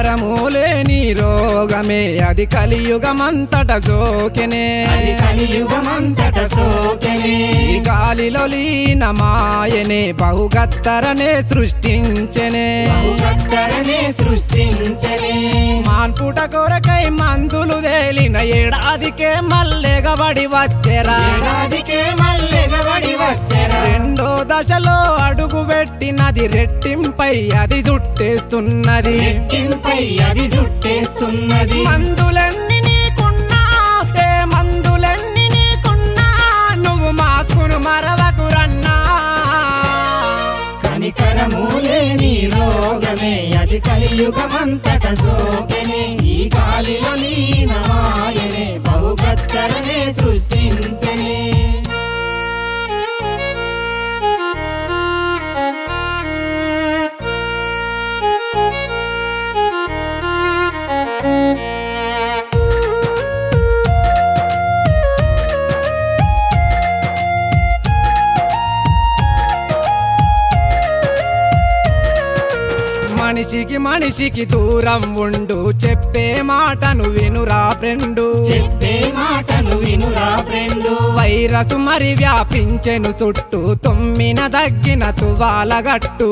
కనికరము లేని రోగమే అది కలియుగమంతట సోకెనే గాలిలో లీన మాయనే బహుగత్తరనే సృష్టించెనే మాన్పుట కొరకై మందులు తేలిన ఏడాదికే మల్లెగబడి వచ్చెరా రెండో దశలో అడుగు పెట్టినది రెట్టింపై అది జుట్టేస్తున్నది మందులన్నీ నీకున్నా ఏ మందులన్నీ నీకున్నా నువ్వు మాస్కును మరవకురన్నా కనికరము లేని రోగమే అది కలియుగమంతట సోకెనే ఈ గాలిలో లీన మాయనే బహుగత్తరనే సృష్టించెనే మనిషికి దూరం ఉండు చెప్పే మాటను వినురా ఫ్రెండు వైరస్ మరి వ్యాపించెను చుట్టూ తుమ్మిన దగ్గిన తువాలగట్టు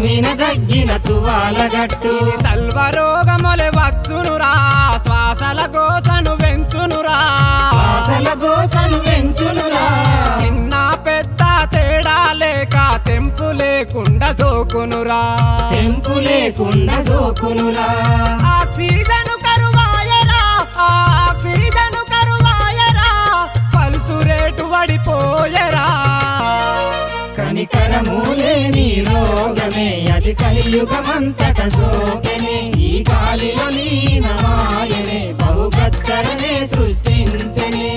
సల్వరోగములే వచ్చునురా శ్వాసల గోసను పెంచునురా చిన్న పెద్ద తేడా లేక తెంపు లేకుండా సోకునురా ఆక్సిజన్ కరువాయరా పల్సు రేటు పడిపోయరా కనికరము లేని రోగమే అది కలియుగమంతట సోకెనే ఈ గాలిలో లీన మాయనే బహుగత్తరనే సృష్టించెనే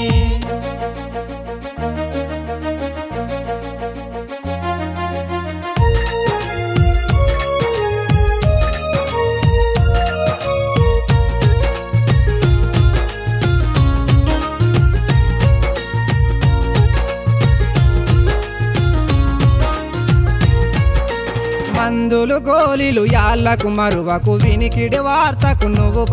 మందులు గోలీలు యాళ్లకు మరువకు వినికిడి వార్తకు నువ్వు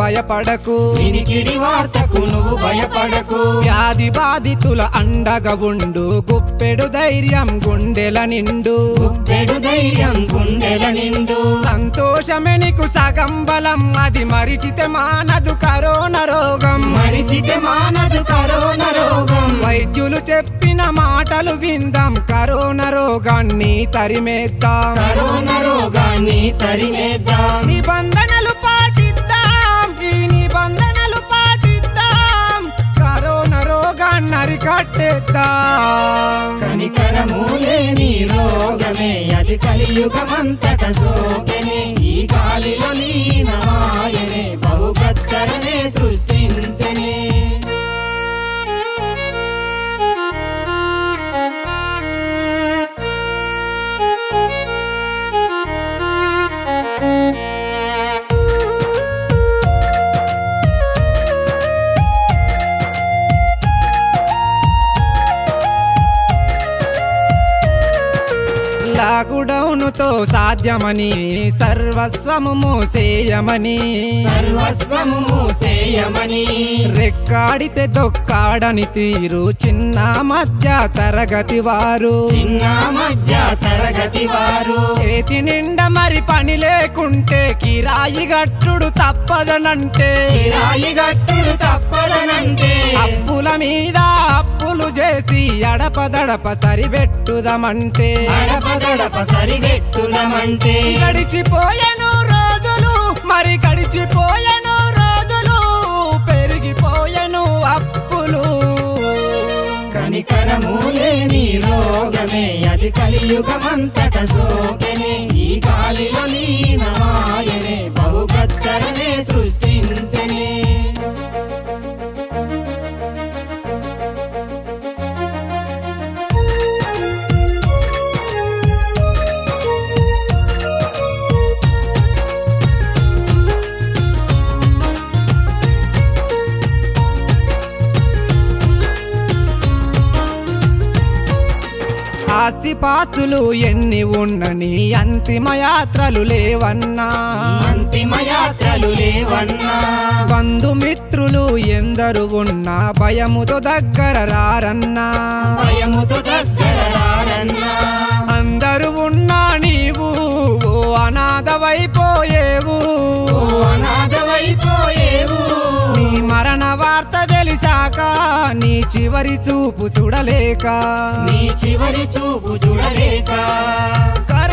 భయపడకు వ్యాధి బాధితుల అండగా ఉండు గుప్పెడు ధైర్యం గుండెల నిండు సంతోషమే నీకు సగం బలం అది మరిచితే మానదు కరోనా రోగం వైద్యులు చెప్పిన మాటలు విందాం కరోనా రోగాన్ని తరిమేద్దాం నిబంధనలు పాటిద్దాం కరోనా రోగాన్ని అరికట్టేద్దాం కనికరము లేని రోగమే అది కలియుగమంతట సోకెనే ఈ గాలిలో లీన మాయనే బహుగత్తరనే సృష్టించెనే లాక్డౌన్తో సాధ్యమని సర్వస్వము మూసేయమని రెక్కాడితే దొక్కాడని తీరు చిన్న మధ్య తరగతి వారు చేతి నిండా మరి పని లేకుంటే కిరాయి గట్టుడు తప్పదనంటే అప్పుల మీద అప్పులు చేసి అడపదడప సరిపెట్టుదమంటే గడిచిపోయెను రోజులు మరి గడిచిపోయెను రోజులు పెరిగిపోయెను అప్పులు కనికరము లేని రోగమే అది కలియుగమంతట సోకెనే ఈ గాలిలో లీన మాయనే బహుగత్తరనే సృష్టించెనే ఆస్తిపాస్తులు ఎన్ని ఉన్నని అంతిమ యాత్రలు లేవన్నా అంతిమ యాత్రలు లేవన్నా బంధుమిత్రులు ఎందరు ఉన్నా భయముతో దగ్గర రారన్నా భయముతో దగ్గర రారన్నా అందరూ ఉన్నా నీవు ఓ అనాథవైపోయేవు ఓ అనాథవైపోయేవు నీ మరణ వార్త తెలిసాక నీ చివరి చూపు చూడలేక నీ చివరి చూపు చూడలేక